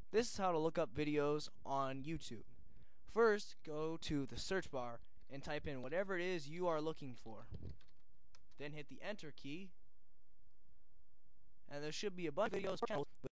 This is how to look up videos on YouTube. First, go to the search bar and type in whatever it is you are looking for. Then hit the enter key, and there should be a bunch of videos or channels